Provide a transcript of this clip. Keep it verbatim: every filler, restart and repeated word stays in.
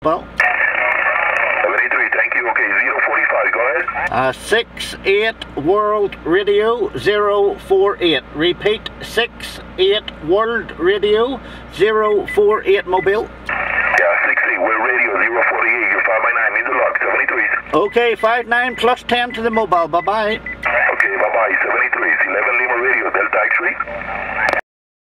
pal. seventy-three, thank you. Okay, zero forty-five, go ahead. Uh, six eight World Radio zero four eight. Repeat, six eight World Radio zero four eight mobile. Yeah, six eight World Radio zero forty-eight. You're five by nine in the log, seventy-three. Okay, five nine plus ten to the mobile. Bye bye. Okay, bye bye. seventy-three. It's eleven Lima Radio, Delta X-ray.